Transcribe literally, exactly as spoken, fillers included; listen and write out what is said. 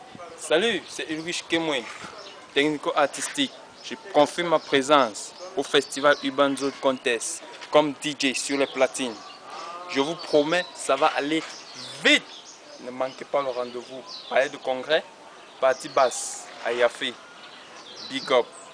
Salut, c'est Ulrich Kemwe, technico-artistique. Je confirme ma présence au festival Urban Zone Contest comme D J sur les platines. Je vous promets, ça va aller vite. Ne manquez pas le rendez-vous. Palais de congrès, partie basse, à Yafé. Big up.